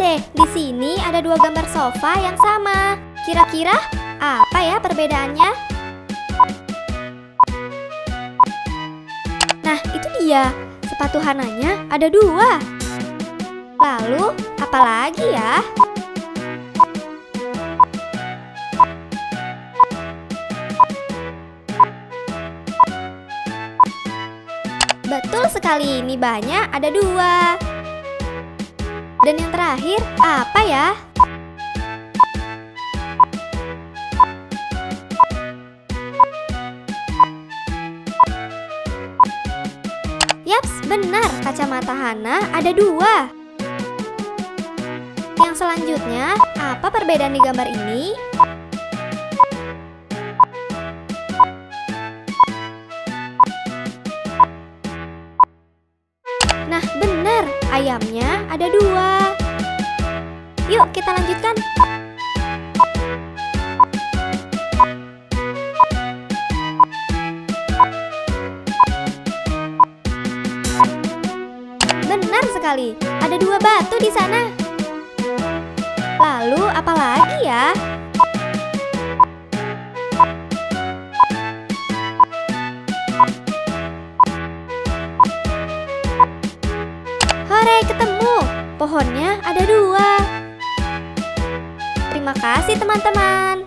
deh, di sini ada dua gambar sofa yang sama. Kira-kira apa ya perbedaannya? Nah, itu dia. Sepatu Hananya ada dua. Lalu, apa lagi ya? Betul sekali, ini banyak ada dua. Dan yang terakhir, apa ya? Yaps, benar, kacamata Hana ada dua. Yang selanjutnya, apa perbedaan di gambar ini? Nah, benar, ayamnya ada dua. Yuk, kita lanjutkan. Benar sekali, ada dua batu di sana. Lalu, apa lagi ya? Hore, ketemu. Pohonnya ada dua. Terima kasih teman-teman.